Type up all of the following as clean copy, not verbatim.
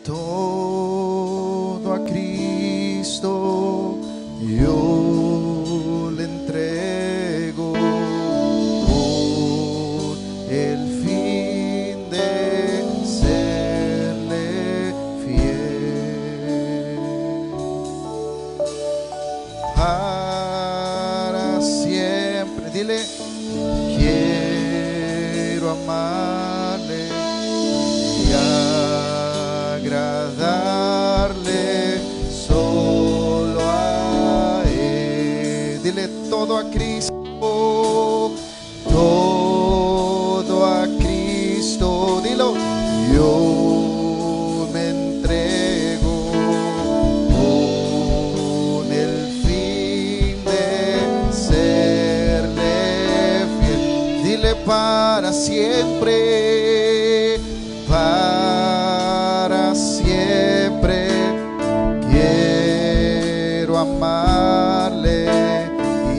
Todo a Cristo yo le entrego por el fin de serle fiel. Para siempre, dile, quiero amarle y agradarle solo a Él. Dile, todo a Cristo, todo a Cristo. Dilo, yo me entrego con el fin de serle fiel. Dile, para siempre, para siempre quiero amarle y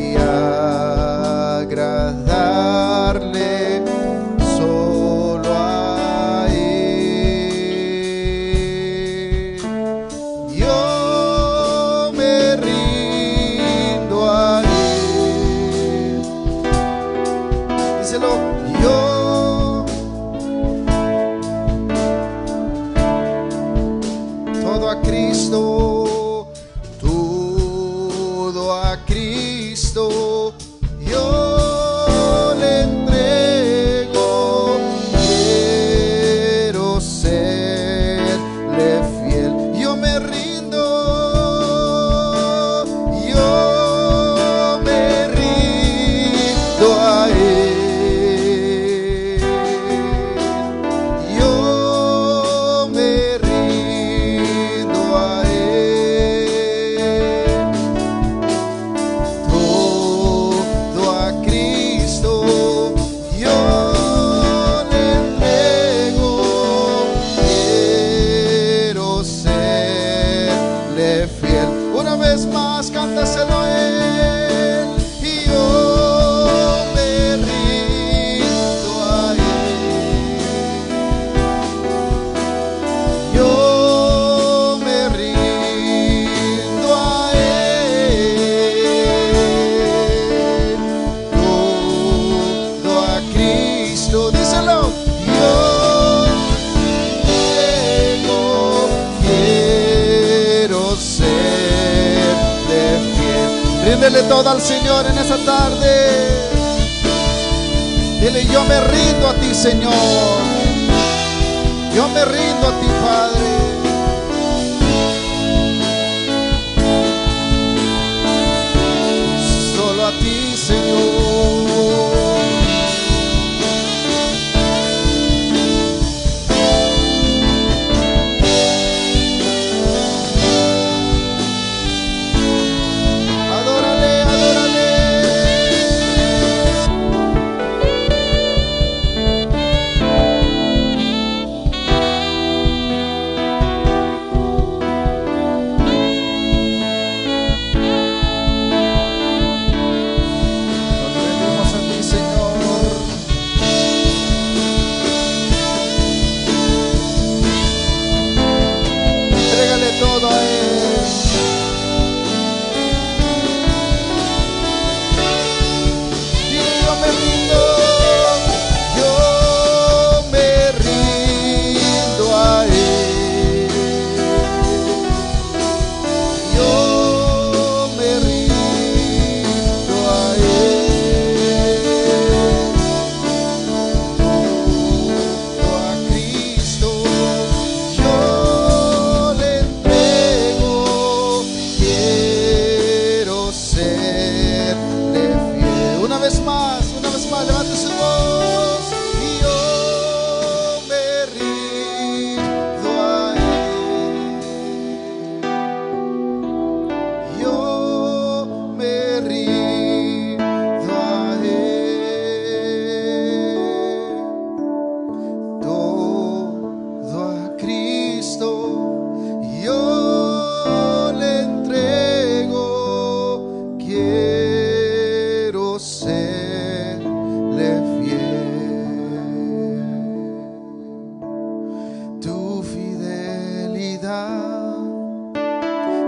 agradarle solo a Él. Yo me rindo a Él. Díselo, yo todo a Cristo, todo a Cristo, yo le entrego, quiero serle fiel. Yo me rindo a Él. Yo me rindo a Él. Todo a Cristo yo le entrego, quiero serle fiel. Una vez más, cántaselo a Él. Y yo me rindo a Él. Yo me rindo a Él. Todo a Cristo, díselo. Yo entrego, quiero serle fiel. Ríndele todo al Señor en esa tarde. Dile, yo me rindo a ti, Señor. Yo me rindo a ti, Padre. Solo a ti, Señor. Adórale, adórale.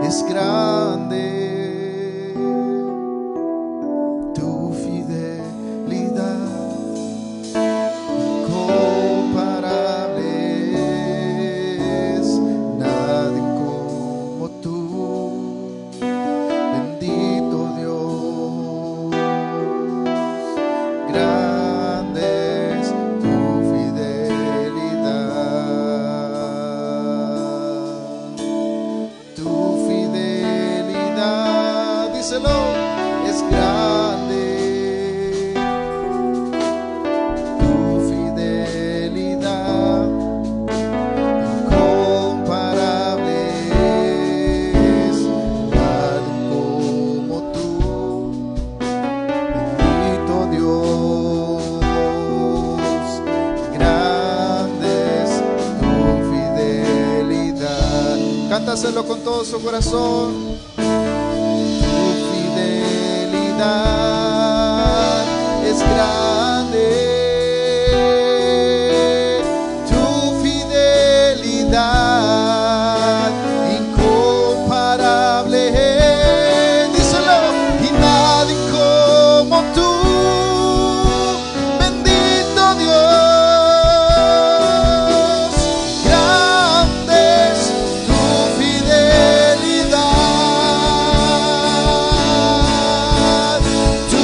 es grande. Tu fidelidad incomparable es, nadie como tú, bendito Dios. Grande es tu fidelidad. Tu fidelidad, díselo, es grande. Tu fidelidad incomparable es, nadie como tú, bendito Dios. Grande es tu fidelidad. Cántaselo con todo su corazón. Tu fidelidad es grande. Tu fidelidad incomparable es, díselo, y nadie como tú, bendito Dios. Grande es tu fidelidad. Tu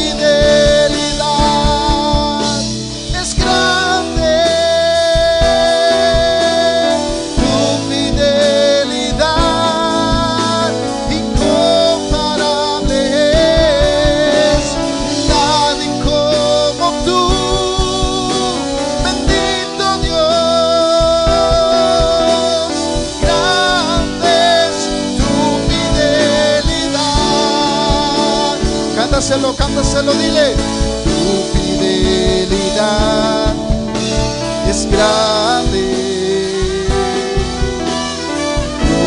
fidelidad es grande. Tu fidelidad incomparable es, nadie como tú, bendito Dios. Grande es tu fidelidad. Cántaselo, cántaselo, dile. Tu fidelidad es grande. Tu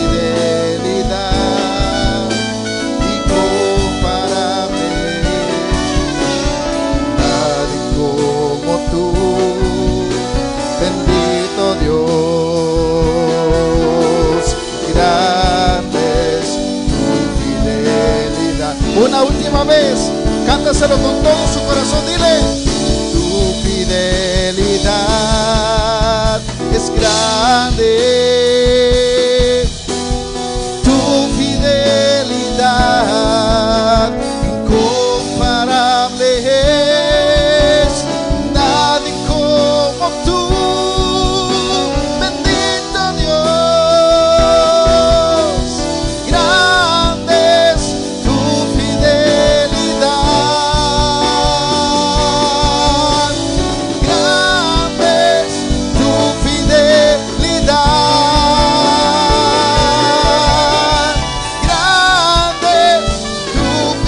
fidelidad incomparable, nadie como tú, bendito Dios. Grande es tu fidelidad. Una última vez, cántaselo con todo su corazón, dile. Tu fidelidad es grande. Tu fidelidad incomparable es, nadie como tú, bendito Dios. Grande es tu fidelidad. Grande es tu fidelidad. Grande es tu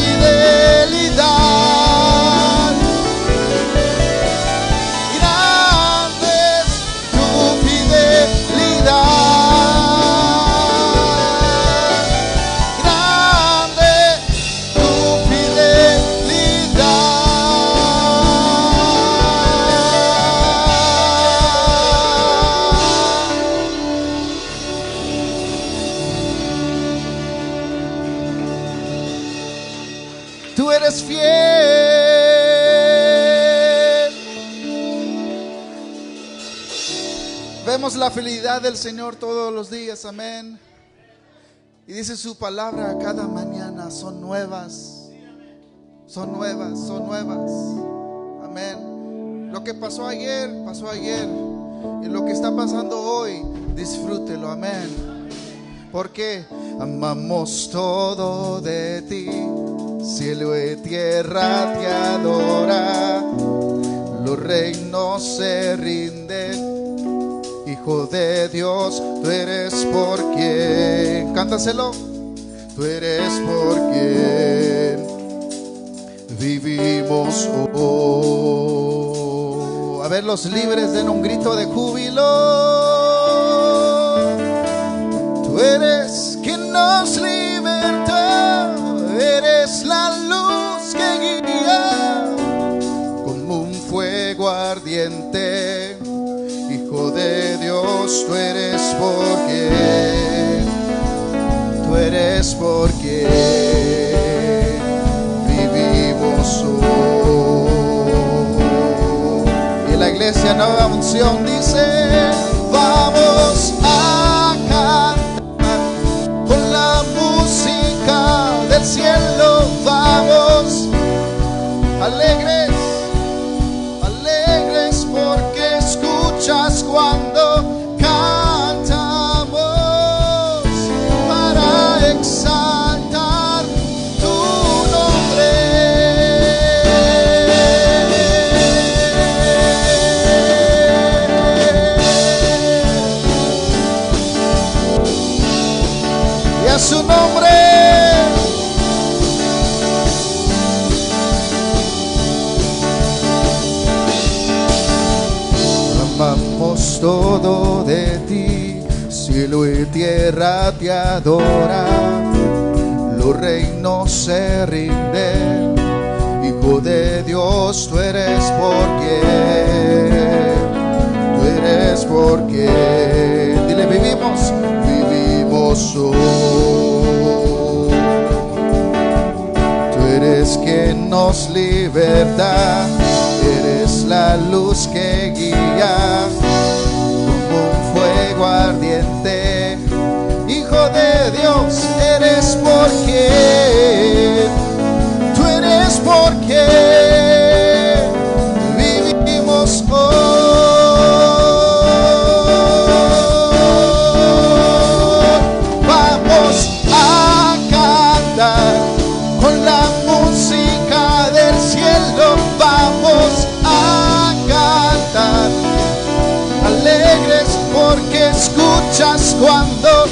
fidelidad. Grande es tu fidelidad. Grande tu fidelidad. Tú eres fiel. Vemos la fidelidad del Señor todos los días, amén. Y dice su palabra, cada mañana son nuevas. Son nuevas, son nuevas. Amén. Lo que pasó ayer, pasó ayer. Y lo que está pasando hoy, disfrútelo, amén. Porque amamos todo de ti. Cielo y tierra te adora. Los reinos se rinden. Hijo de Dios, tú eres por quien. Cántaselo. Tú eres por quien vivimos hoy. A ver, los libres den un grito de júbilo. Tú eres quien nos liberta. Eres la luz que guía como un fuego ardiente. Hijo de Dios, tú eres porque eres porque vivimos hoy. Y la iglesia Nueva Unción dice: vamos a cantar con la música del cielo, vamos alegres, alegres porque escuchas cuando cantamos para exaltar tu nombre. Y a su nombre. Amamos todo de ti, cielo y tierra te adoran, los reinos se rinden, Hijo de Dios, tú eres porque, dile, vivimos hoy. Tú eres quien nos liberta, eres la luz que guía como un fuego ardiente. Hijo de Dios, eres porque, tú eres porque vivimos hoy. Vamos a cantar con la música del cielo, vamos a cantar alegres porque escuchas cuando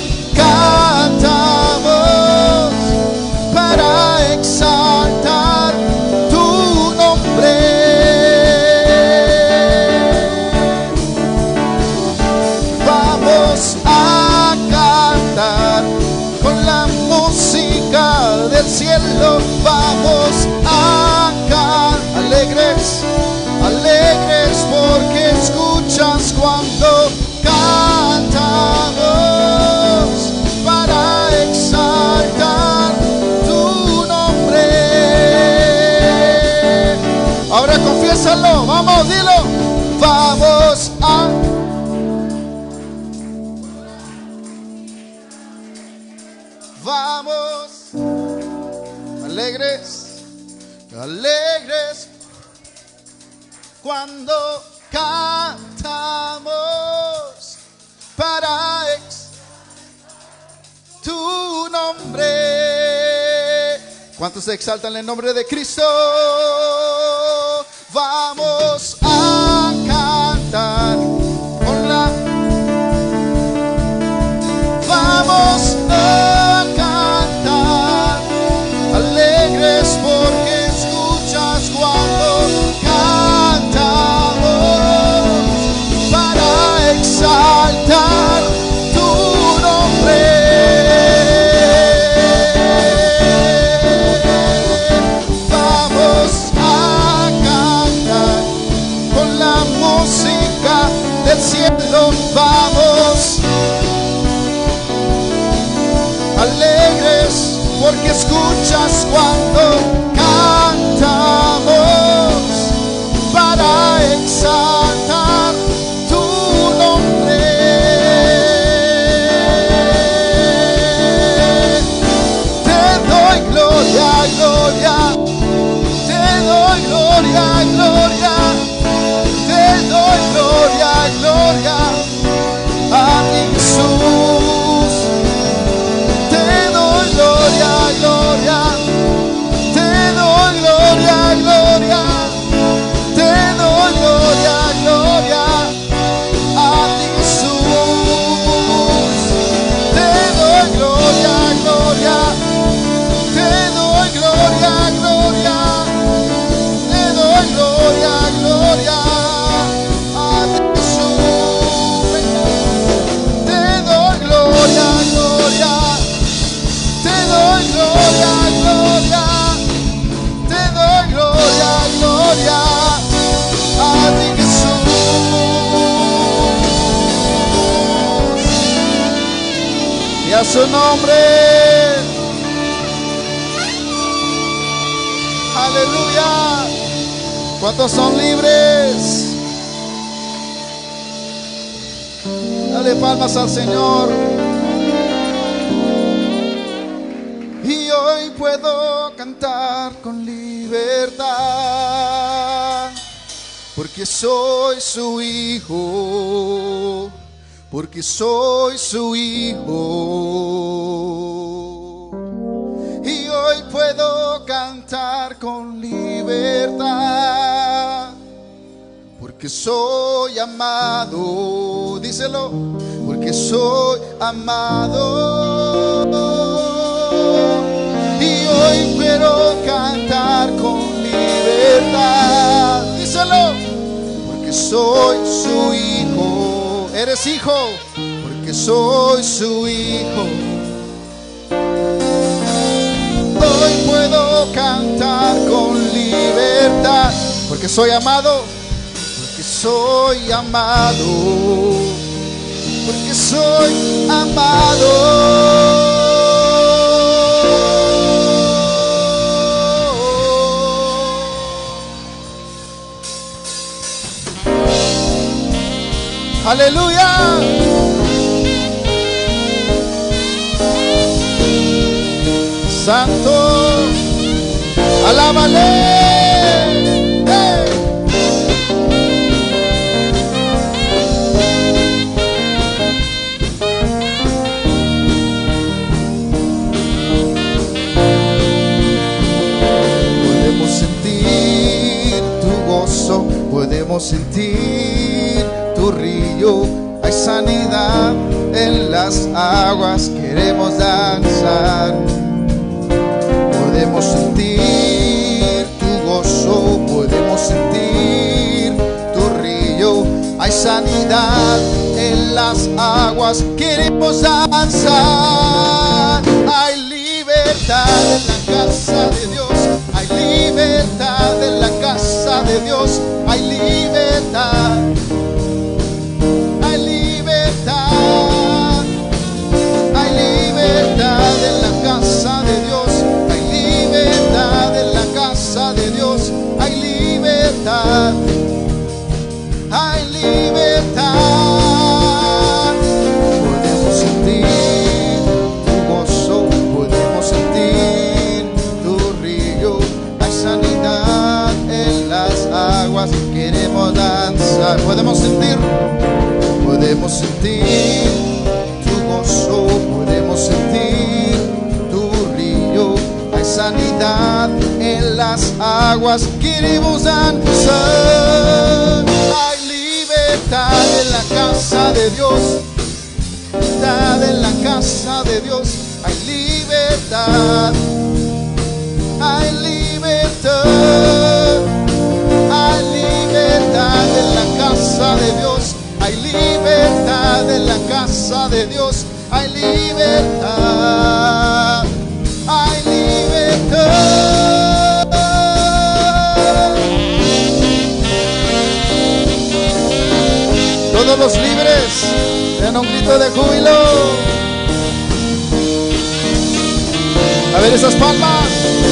cantamos para exaltar tu nombre. Vamos a cantar con la música del cielo, vamos a cantar alegres, alegres porque escuchas cuando cantamos para exaltar tu nombre. Ahora confiésalo, vamos, dilo. Vamos alegres, alegres cuando cantamos para tu nombre. ¿Cuántos exaltan el nombre de Cristo? Vamos a cantar con la... Vamos a cantar alegres porque escuchas cuando cantamos para exaltar tu nombre. Vamos a cantar con la música del cielo, vamos alegres porque escuchas cuando cantamos para exaltar tu nombre. Te doy gloria, gloria, te doy gloria, gloria, te doy gloria, gloria a ti, Jesús. Gloria, gloria, te doy gloria, gloria, te doy gloria, gloria a ti, Jesús. Te doy gloria, gloria, te doy gloria, gloria, te doy gloria, gloria a ti, Jesús. Te doy gloria, gloria. Te doy gloria, gloria, te doy gloria, gloria a ti, Jesús. Y a su nombre. Aleluya. ¿Cuántos son libres? Dale palmas al Señor. Y hoy puedo cantar con libertad, porque soy su hijo, porque soy su hijo. Y hoy puedo cantar con libertad, porque soy amado. Díselo, porque soy amado. Y hoy puedo cantar con libertad. Díselo, porque soy su hijo. ¿Eres hijo? Porque soy su hijo. Hoy puedo cantar con libertad, porque soy amado, porque soy amado, porque soy amado. Aleluya. Santo, alábale. Hey. Podemos sentir tu gozo, podemos sentir tu río. Hay sanidad en las aguas, queremos danzar. Podemos sentir tu gozo, podemos sentir tu río. Hay sanidad en las aguas, queremos danzar. Hay libertad en la casa de Dios, hay libertad en la casa de Dios, hay libertad. Hay libertad, hay libertad en la casa de Dios. En la casa de Dios hay libertad, hay libertad. Podemos sentir tu gozo, podemos sentir tu río. Hay sanidad en las aguas, queremos danzar. Podemos sentir tu gozo, podemos sentir tu río. Hay sanidad en las aguas, queremos danzar. Hay libertad en la casa de Dios, libertad en la casa de Dios. Hay libertad, hay libertad, hay libertad en la casa de Dios. Hay libertad en la casa de Dios, hay libertad. Hay libertad. Todos los libres den un grito de júbilo. A ver esas palmas.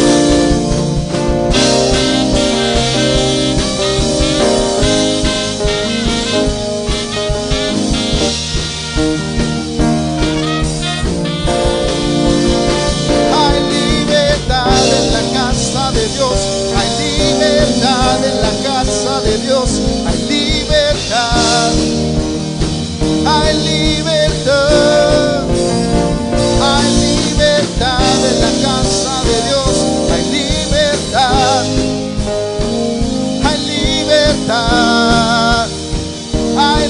Hay libertad en la casa de Dios, hay libertad, hay libertad, hay libertad en la casa de Dios, hay libertad, hay libertad, hay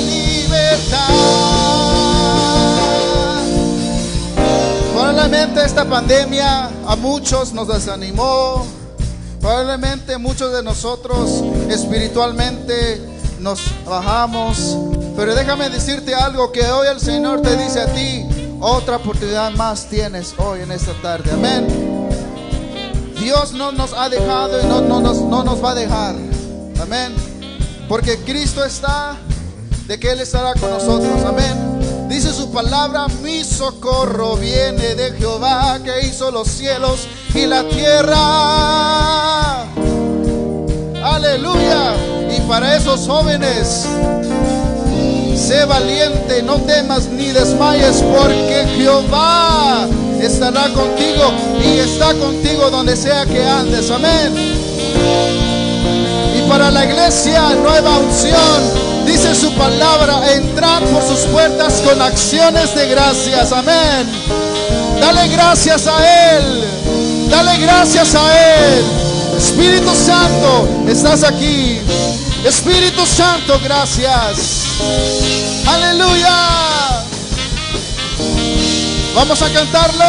libertad. Probablemente esta pandemia a muchos nos desanimó. Probablemente muchos de nosotros espiritualmente nos bajamos, pero déjame decirte algo, que hoy el Señor te dice a ti, otra oportunidad más tienes hoy en esta tarde. Amén. Dios no nos ha dejado y no nos va a dejar. Amén. Porque Cristo está, de que Él estará con nosotros. Amén. Dice su palabra, mi socorro viene de Jehová, que hizo los cielos y la tierra. Aleluya. Y para esos jóvenes, sé valiente, no temas ni desmayes, porque Jehová estará contigo y está contigo donde sea que andes. Amén. Y para la iglesia, nueva unción, dice su palabra: entrad por sus puertas con acciones de gracias. Amén. Dale gracias a Él. Dale gracias a Él. Espíritu Santo, estás aquí. Espíritu Santo, gracias. Aleluya. Vamos a cantarlo.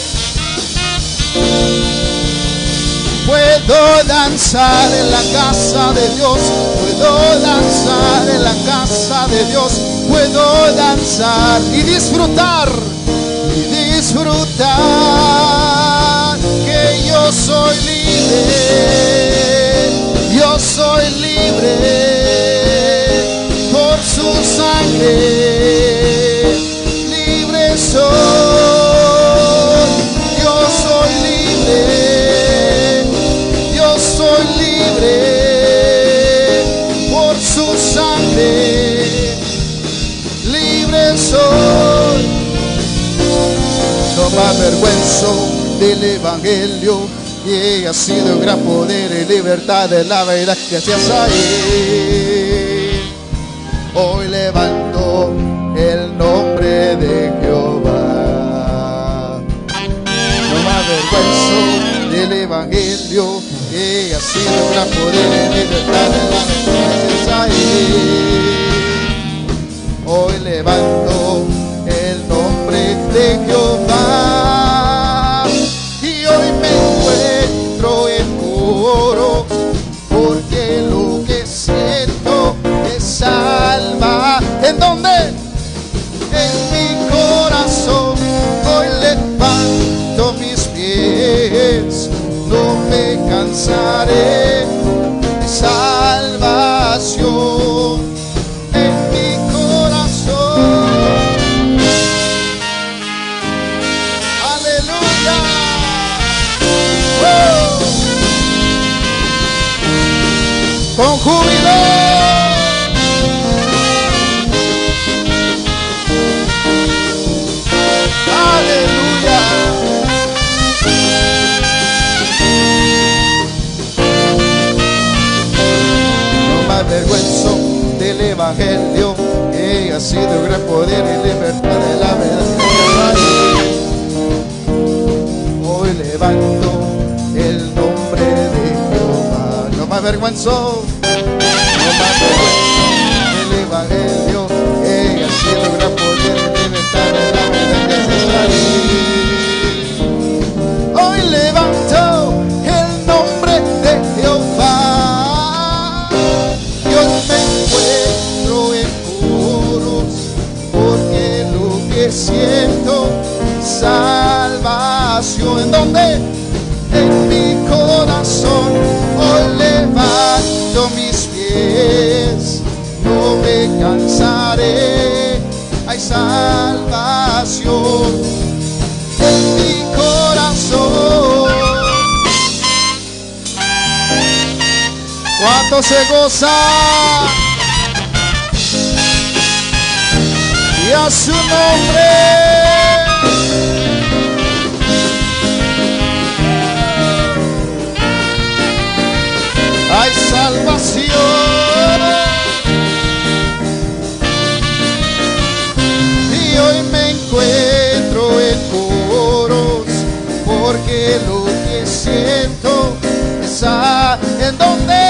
Puedo danzar en la casa de Dios. Puedo danzar en la casa de Dios. Puedo danzar y disfrutar. Y disfrutar que yo soy libre. Yo soy libre por su sangre. Libre soy. Yo soy libre. Yo soy libre por su sangre. Libre soy. No me avergüenzo del evangelio, y ha sido un gran poder y libertad de la verdad. Gracias a Él hoy levanto el nombre de Jehová. No me avergüenzo del evangelio, y ha sido un gran poder y libertad de la verdad. Gracias a Él hoy levanto el nombre de Jehová. Y hoy me encuentro en coros, porque lo que siento me salva. ¿En dónde? En mi corazón. Hoy levanto mis pies, no me cansaré de salvación. En mi corazón. Aleluya. Con júbilo. Aleluya. No me avergüenzo del evangelio, que ha sido gran poder y libertad de la verdad. Hoy levanto el nombre de Jehová. No me avergüenzo. No me avergüenzo del evangelio, que ha sido gran poder y libertad de la verdad. Gracias a Él. Hoy levanto el nombre de Jehová. Y hoy me encuentro en coros, porque lo que siento salvación. ¿En dónde? En mi corazón. Hoy levanto mis pies, no me cansaré. Hay salvación en mi corazón. ¿Cuánto se goza? Y a su nombre. Hay salvación. Y hoy me encuentro en coros, porque lo que siento es ¿en dónde?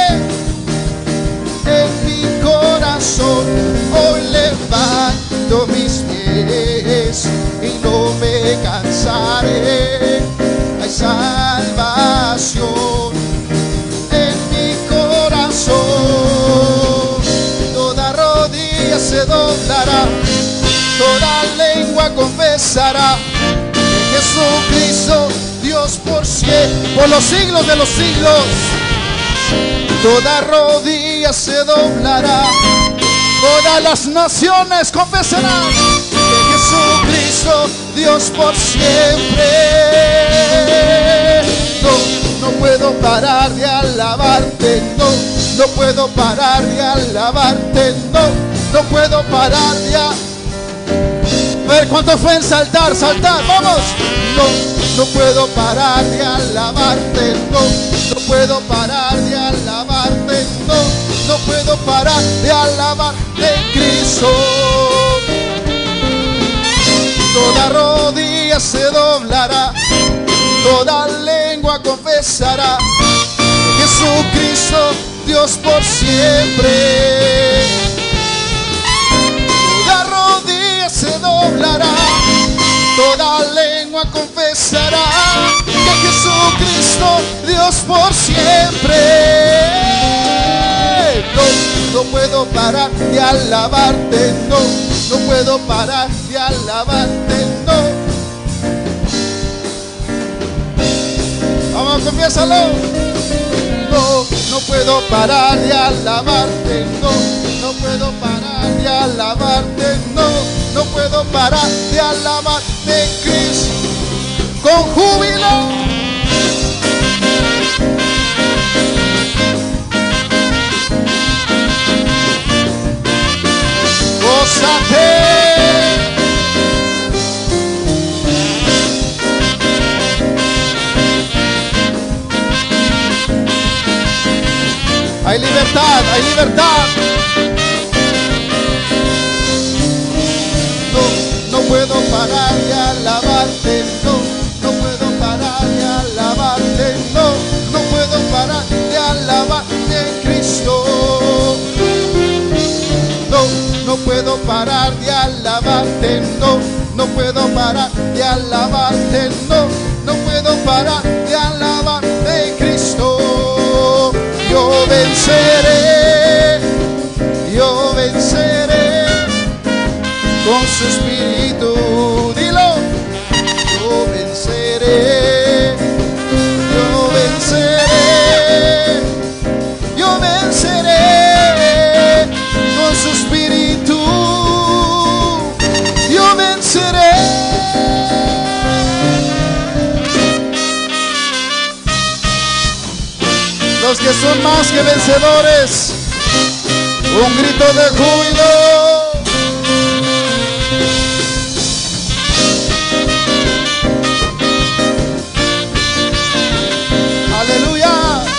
En mi corazón. Hoy levanto mis pies y no me cansaré. Hay salvación en mi corazón. Toda rodilla se doblará, toda lengua confesará que Jesucristo Dios por los siglos de los siglos. Toda rodilla se doblará, todas las naciones confesarán que Jesucristo Dios por siempre. No no puedo parar de alabarte, no, no puedo parar de alabarte, no, no puedo parar de a ver cuánto fue en saltar, saltar, vamos. No, no puedo parar de alabarte, no, no puedo parar de alabarte, no, no puedo parar de alabarte, Cristo. Toda rodilla se doblará, toda lengua confesará, Jesucristo, Dios por siempre. Toda rodilla se doblará, toda lengua confesará que Jesucristo, Dios por siempre. No, no puedo parar de alabarte, no, no puedo parar de alabarte, no. Vamos, confiésalo. No, no puedo parar de alabarte, no, no puedo parar de alabarte, no, no puedo parar de alabarte, Cristo, con júbilo. Gózate. Hay libertad, hay libertad. No, no puedo parar de alabarte, no, no puedo parar de alabarte, no, no puedo parar de alabarte, Cristo. No, no puedo parar de alabarte, no, no puedo parar de alabarte, no, no puedo parar de alabarte, Cristo. Yo venceré con su espíritu, dilo. Yo venceré, yo venceré, yo venceré con su espíritu, yo venceré. Los que son más que vencedores, un grito de júbilo. Aleluya.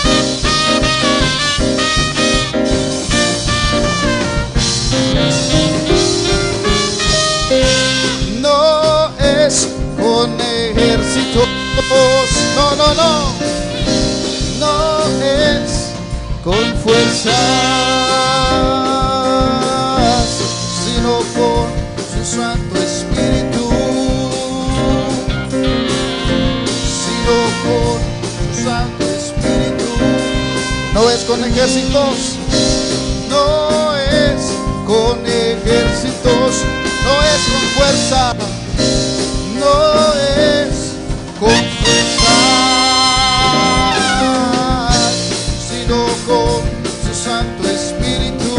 No es con ejércitos, no, no, no. No es con fuerzas, sino con su Santo Espíritu, sino con su Santo Espíritu. No es con ejércitos, no es con ejércitos, no es con fuerza, no es con fuerza, con su Santo Espíritu,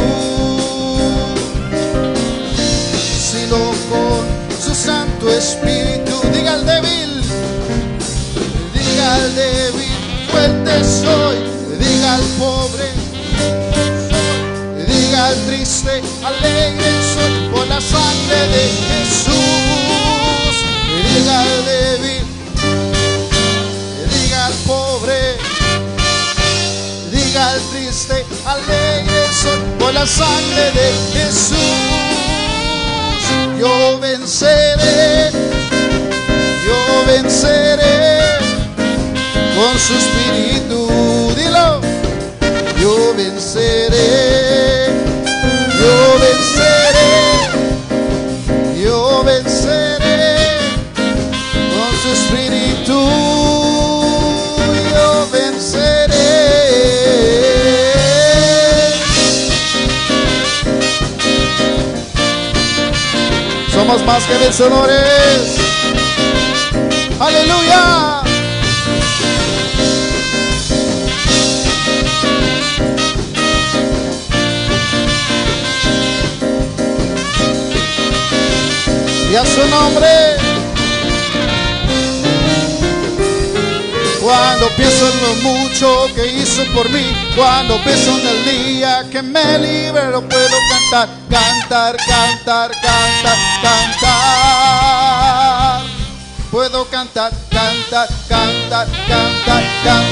sino con su Santo Espíritu. Diga al débil, fuerte soy. Diga al pobre, soy. Diga al triste, alegre soy por la sangre de Jesús. Diga al débil, diga al pobre, diga al triste, alegre soy por la sangre de Jesús. Yo venceré con su espíritu, dilo. Yo venceré, yo venceré, yo venceré con su espíritu, yo venceré. Somos más que vencedores. Aleluya. Y a su nombre. Cuando pienso en lo mucho que hizo por mí, cuando pienso en el día que me liberó, puedo cantar, cantar, cantar, cantar, cantar. Puedo cantar, cantar, cantar, cantar,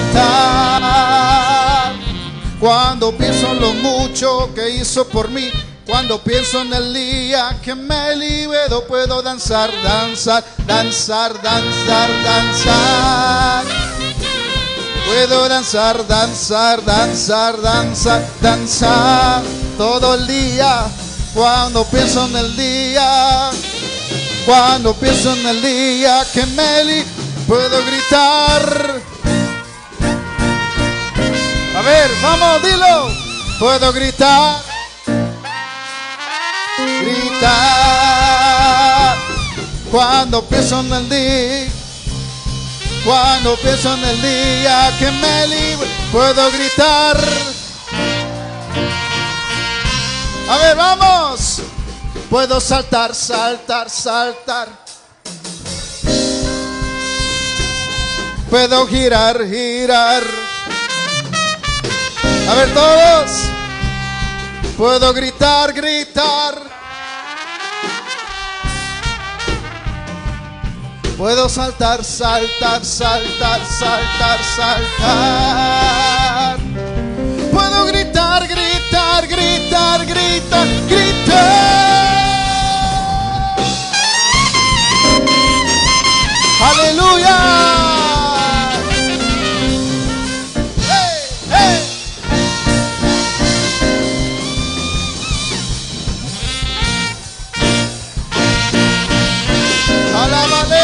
cantar. Cuando pienso en lo mucho que hizo por mí, cuando pienso en el día que me liberó, puedo danzar, danzar, danzar, danzar, danzar. Puedo danzar, danzar, danzar, danzar, danzar todo el día. Cuando pienso en el día, cuando pienso en el día que me liberó, puedo gritar. A ver, vamos, dilo. Puedo gritar, gritar. Cuando pienso en el día, cuando pienso en el día que me libre, puedo gritar. A ver, vamos. Puedo saltar, saltar, saltar. Puedo girar, girar. A ver todos. Puedo gritar, gritar. Puedo saltar, saltar, saltar, saltar, saltar. Puedo gritar, gritar, gritar, gritar, gritar. Aleluya. Hey, hey. Alábale.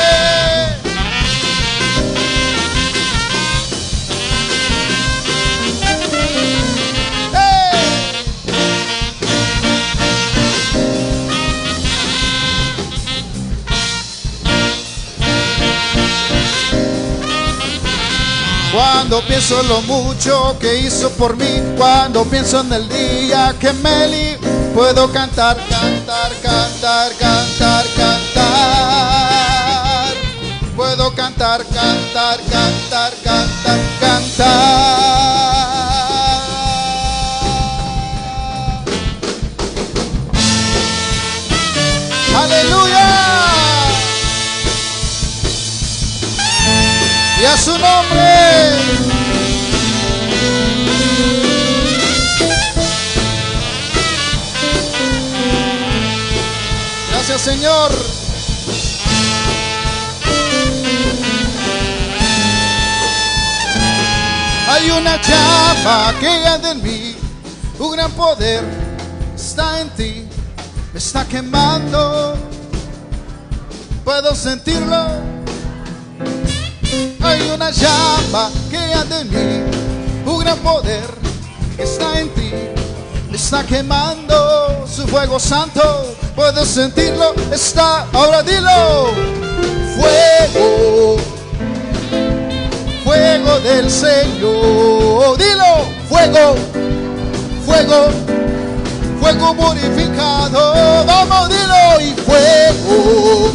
Cuando pienso en lo mucho que hizo por mí, cuando pienso en el día que me libró, puedo cantar, cantar, cantar, cantar, cantar. Puedo cantar, cantar, cantar, cantar, cantar. Aleluya. Y a su nombre. Gracias, Señor. Hay una llama que arde en mí, un gran poder está en ti, me está quemando, puedo sentirlo. Hay una llama que arde en mí, un gran poder está en ti, me está quemando, su fuego santo, puedo sentirlo, está, ahora dilo, fuego, fuego del Señor, dilo, fuego, fuego, fuego purificado, vamos, dilo, y fuego,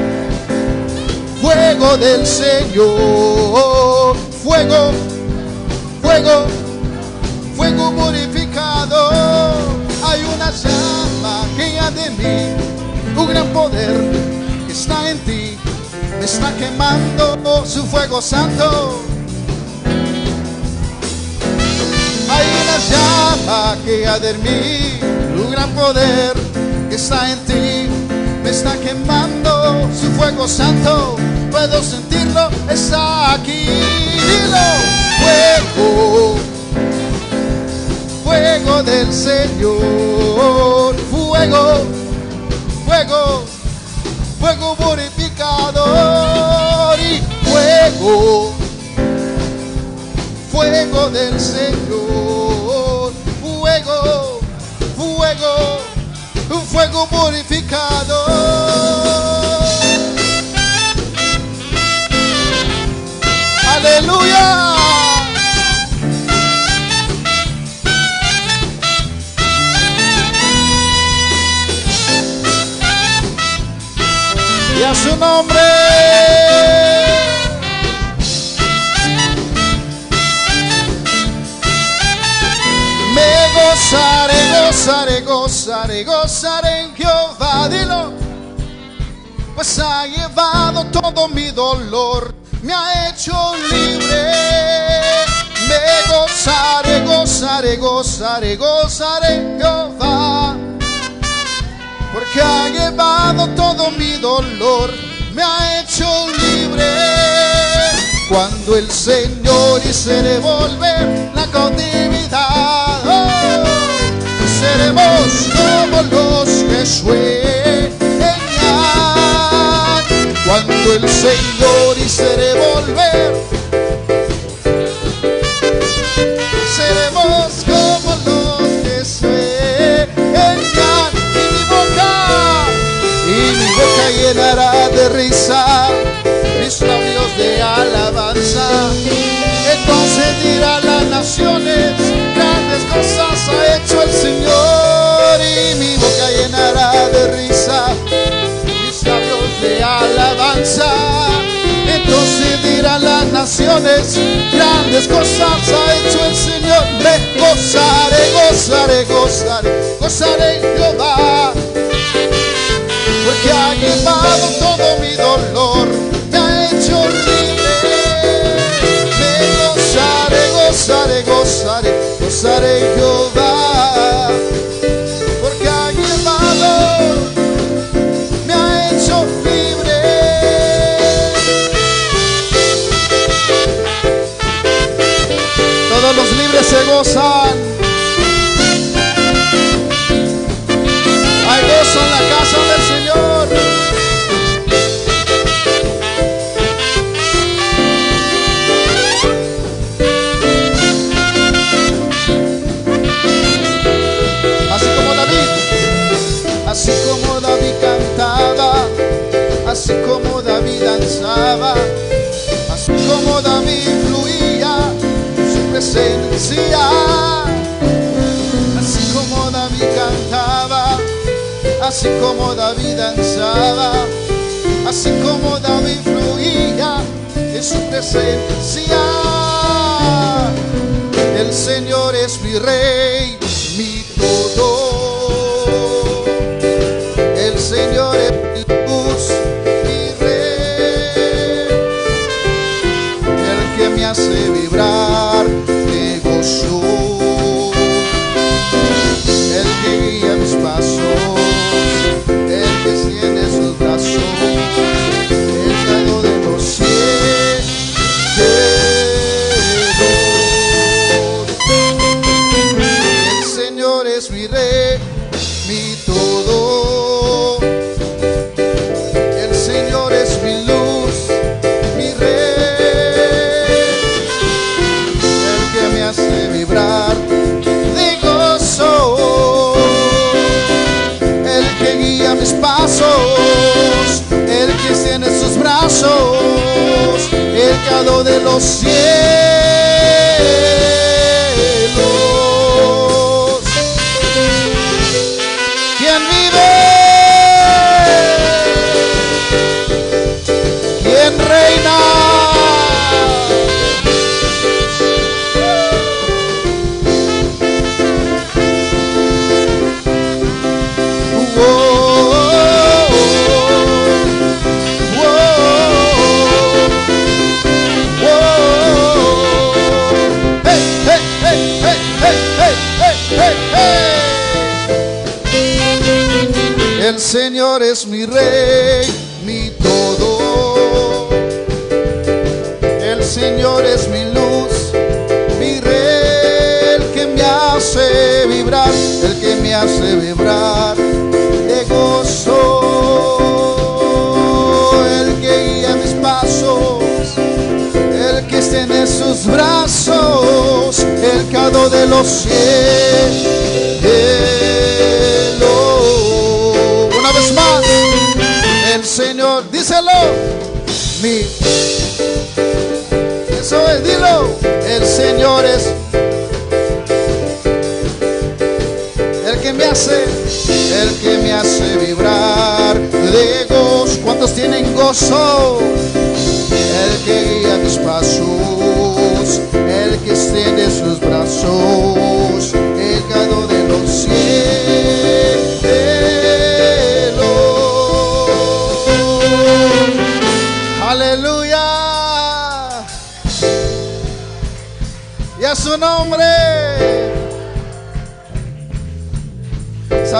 fuego del Señor, fuego, fuego, fuego purificado. Hay una llama que arde en mí, un gran poder que está en ti, me está quemando su fuego santo. Hay una llama que arde en mí, un gran poder que está en ti, me está quemando su fuego santo, puedo sentirlo, está aquí. Dilo, fuego, fuego del Señor, fuego, fuego, fuego purificador y fuego, fuego del Señor, fuego, fuego, un fuego purificador. Aleluya. Y a su nombre. gozaré, gozaré, gozaré en Jehová. Dilo. Pues ha llevado todo mi dolor, me ha hecho libre. Me gozaré, gozaré, gozaré, gozaré en Jehová. Porque ha llevado todo mi dolor, me ha hecho libre. Cuando el Señor hizo revolver la cautividad, oh, seremos como los que sueñan. Cuando el Señor hizo revolver, seremos como los que sueñan. Y mi boca llenará de risa, mis labios de alabanza. Entonces dirán las naciones, grandes cosas ha hecho el Señor. Y mi boca llenará de risa, mis labios de alabanza. Entonces dirán las naciones, grandes cosas ha hecho el Señor. Me gozaré, gozaré, gozaré, gozaré en Jehová. Porque ha llevado todo mi dolor, me ha hecho libre. Me gozaré, gozaré, gozaré, gozaré en Jehová. Porque ha llevado, me ha hecho libre. Todos los libres se gozan. Hay gozo en la casa del Señor. Así como David cantaba, así como David danzaba, así como David fluía en su presencia. Así como David cantaba, así como David danzaba, así como David fluía en su presencia. El Señor es mi Rey, mi todo. El Señor es mi luz, mi Rey, el que me hace vibrar de gozo, el que guía mis pasos, el que tiene sus brazos, el creador de los cielos. El Señor es mi Rey, mi todo. El Señor es mi luz, mi Rey, el que me hace vibrar de gozo, el que guía mis pasos, el que tiene sus brazos, el creador de los cielos. ¿Quién vive? ¿Quién reina? El Señor es mi Rey, mi todo. El Señor es mi luz, mi Rey, el que me hace vibrar, el que me hace vibrar de gozo, el que guía mis pasos, el que extiende sus brazos, el creador de los cielos. Una vez más, el Señor, díselo, eso es, dilo, el Señor es el que me hace vibrar de gozo. ¿Cuántos tienen gozo? El que guía mis pasos, el que extiende sus brazos, el creador de los cielos.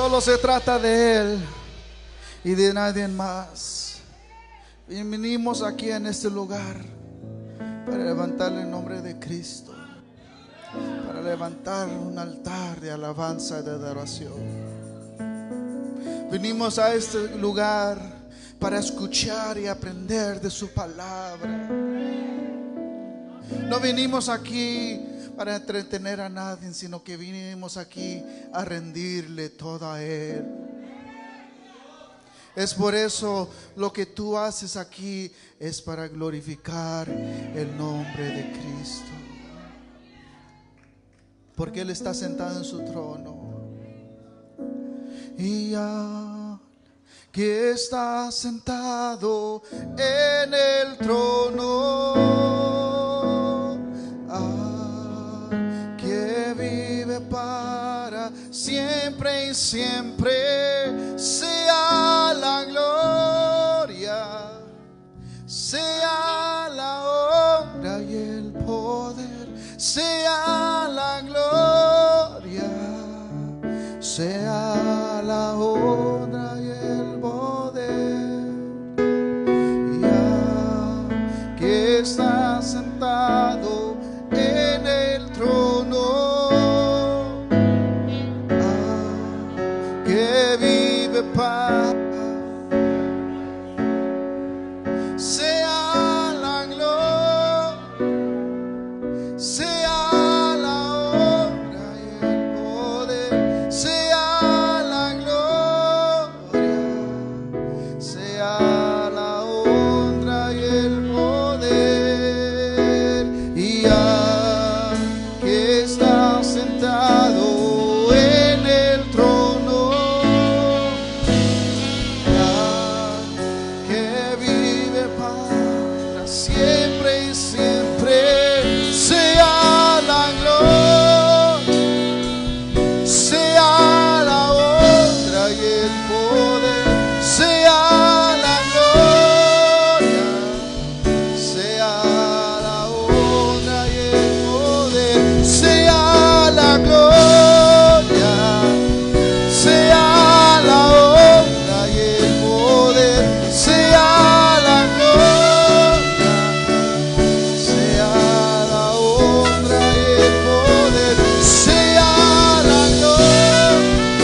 Solo se trata de Él y de nadie más. Y venimos aquí en este lugar para levantar el nombre de Cristo, para levantar un altar de alabanza y de adoración. Venimos a este lugar para escuchar y aprender de su palabra. No venimos aquí para entretener a nadie, sino que vinimos aquí a rendirle todo a Él. Es por eso lo que tú haces aquí es para glorificar el nombre de Cristo, porque Él está sentado en su trono. Y ya que está sentado en el trono, que vive para siempre y siempre, sea la gloria, sea la honra y el poder, sea la gloria, sea la honra y el poder. Ya que está sentado en el trono, que vive para, sea la gloria, sea la honra y el poder, sea la gloria, sea la honra y el poder. Y ya que está sentado en el trono, que vive para siempre y siempre, sea la gloria, sea la honra y el poder, sea la gloria, sea la honra y el poder, sea la gloria, sea la honra y el poder, sea la gloria, sea la honra y el poder, sea la gloria,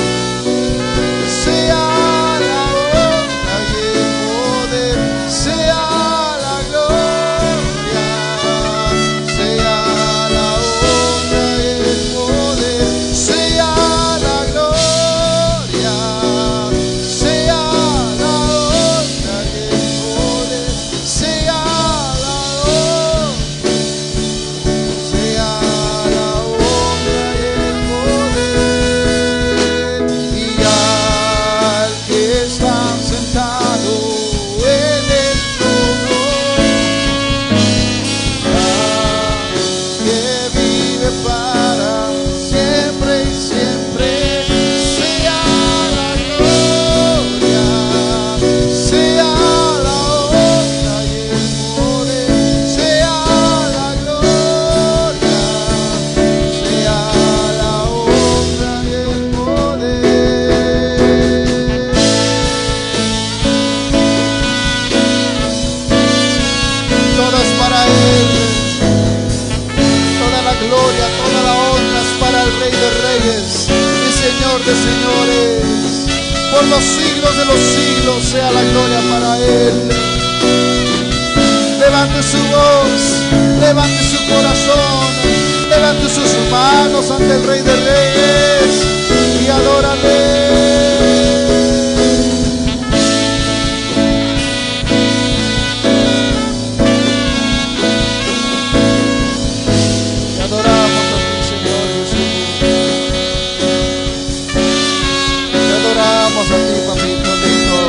sea la honra y el poder, sea la gloria, sea la honra y el poder, sea la gloria, sea la honra y el poder, sea la honra, sea la honra y el poder. Y al que está sentado en el trono, que vive para siempre y siempre, sea la gloria, sea la honra y el poder, sea la gloria, sea la honra y el poder. Todo es para Él, toda la gloria, toda la honra es para el Rey de Reyes y Señor de Señores. Por los siglos de los siglos sea la gloria para Él. Levante su voz, levante su corazón, levante sus manos ante el Rey de Reyes y adórale. Te adoramos a ti, Señor Jesús. Te adoramos a ti, papito lindo.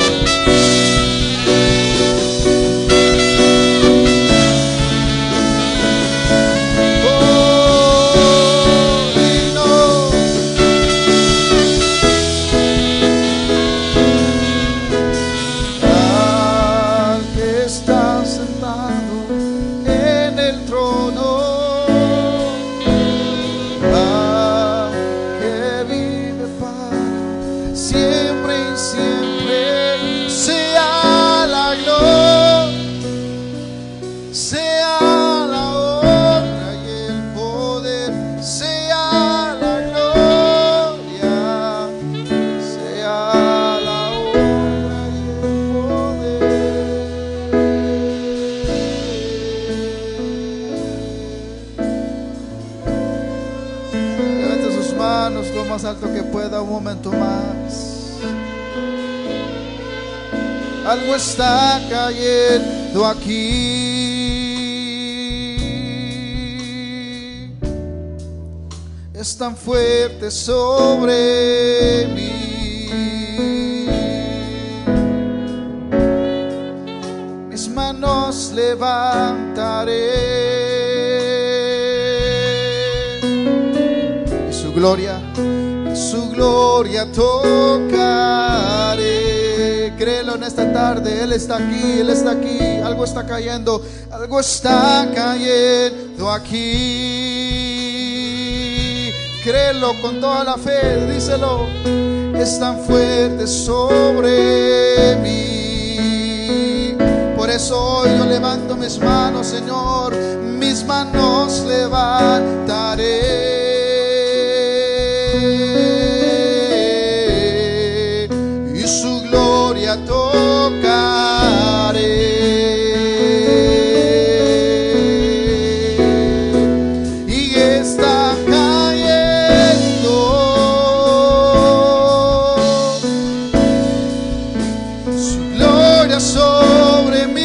Oh, digno manos lo más alto que pueda, un momento más. Algo está cayendo aquí, es tan fuerte sobre mí. Mis manos levantaré y su gloria tocaré. Créelo en esta tarde, Él está aquí, Él está aquí. Algo está cayendo aquí. Créelo con toda la fe, díselo. Es tan fuerte sobre mí. Por eso hoy yo levanto mis manos, Señor. Mis manos levantaré y su gloria tocaré. Y está cayendo su gloria sobre mí.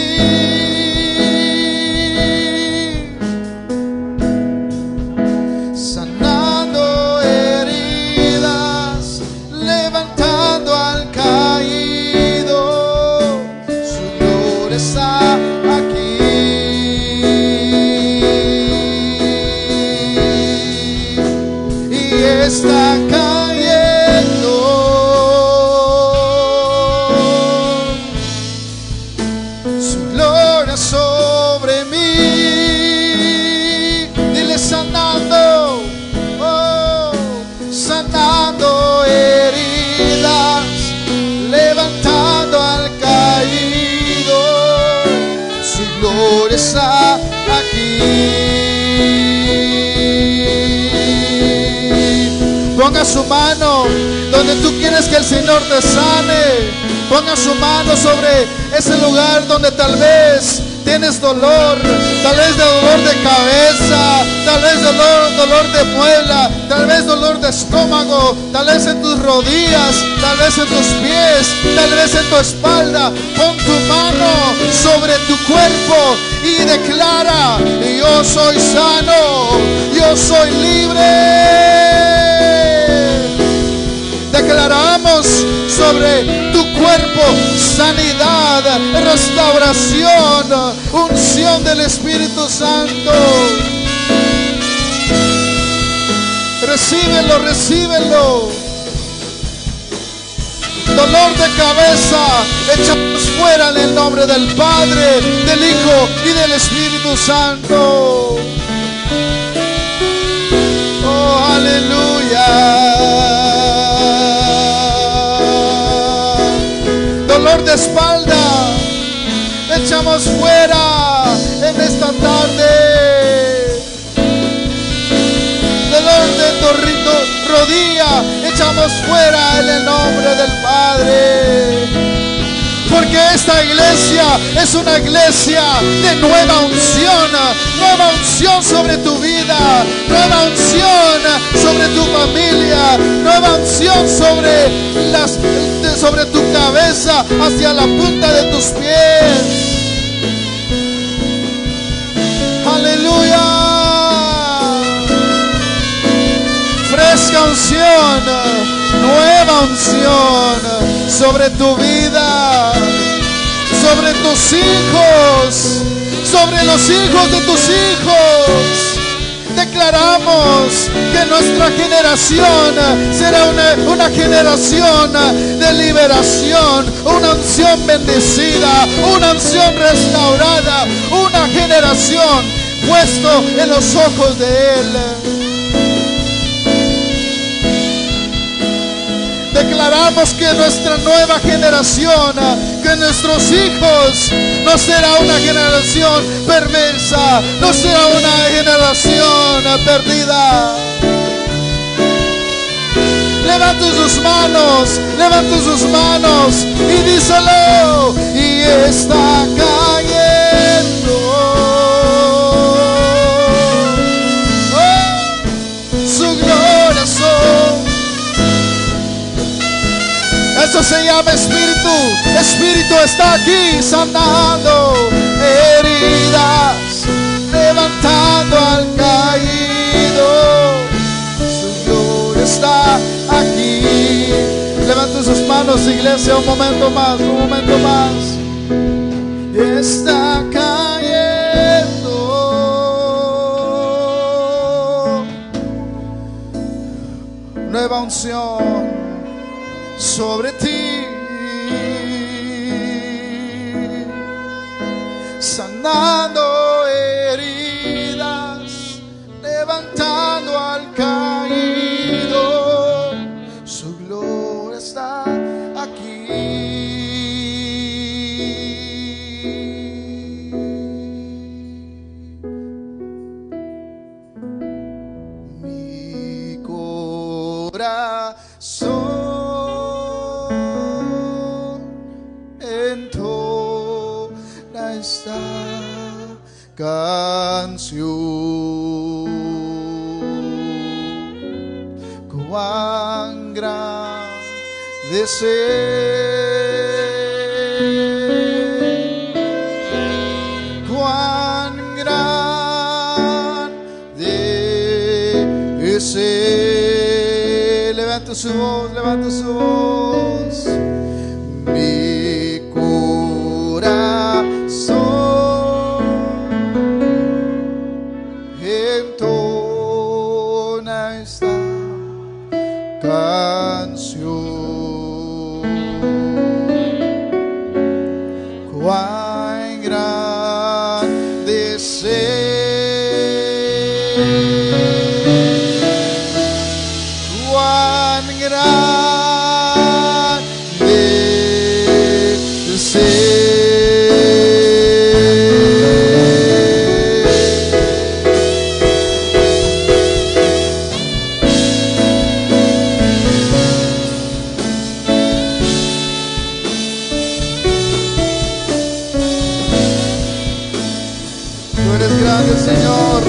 Sanando heridas, levantando al caído, su gloria está aquí. Y está cayendo su gloria sobre mí. Dile sanando, oh, sanando heridas, levantando al caído, su gloria está aquí. Ponga su mano donde tú quieres que el Señor te sane. Ponga su mano sobre ese lugar donde tal vez tienes dolor, tal vez de dolor de cabeza, tal vez dolor de muela, tal vez dolor de estómago, tal vez en tus rodillas, tal vez en tus pies, tal vez en tu espalda. Pon tu mano sobre tu cuerpo y declara: yo soy sano, yo soy libre. Declaramos sobre tu cuerpo sanidad, restauración, unción del Espíritu Santo. Recíbelo, recíbelo. Dolor de cabeza, echamos fuera en el nombre del Padre, del Hijo y del Espíritu Santo. Oh, aleluya. Dolor de espalda, echamos fuera en esta tarde. Dolor de rodilla, echamos fuera en el nombre del Padre. Porque esta iglesia es una iglesia de nueva unción sobre tu vida, nueva unción sobre tu familia, nueva unción sobre tu cabeza hacia la punta de tus pies. Aleluya. Fresca unción, nueva unción sobre tu vida, sobre tus hijos, sobre los hijos de tus hijos. Declaramos que nuestra generación será una generación de liberación, una unción bendecida, una unción restaurada, una generación puesto en los ojos de Él. Declaramos que nuestra nueva generación, que nuestros hijos, no será una generación perversa, no será una generación perdida. Levanta sus manos y díselo. Y está cayendo su gloria sobre se llama Espíritu. Espíritu está aquí sanando heridas, levantando al caído. Su gloria está aquí. Levanten sus manos, iglesia, un momento más, un momento más. Está cayendo nueva unción sobre ti, sanando heridas, levantando al caído. Su gloria está aquí. Mi corazón entona esta canción. Cuán grande es Él, cuán grande es Él. Levanta su voz, levanta su voz. Mi corazón entona esta canción. Cuán grande es Él, cuán grande es Él. Tú eres grande, Señor.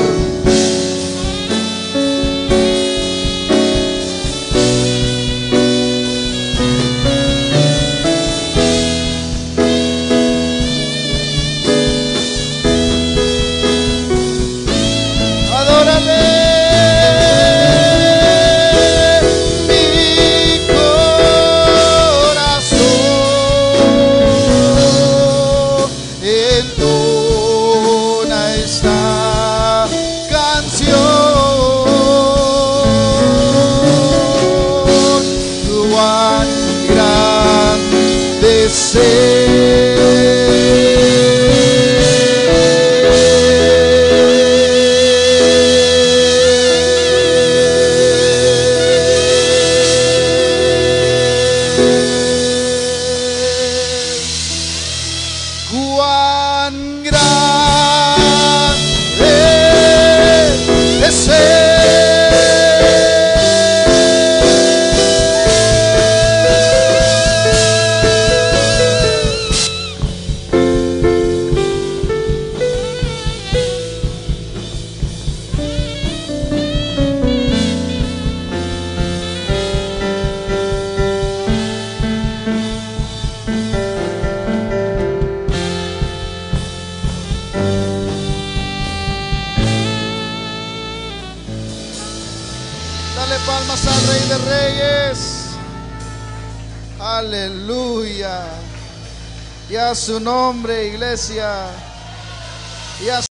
Adórale. Mi corazón entona esta canción. Cuán grande es cuán grande es Dale palmas al Rey de Reyes. Aleluya. Y a su nombre, iglesia. Y a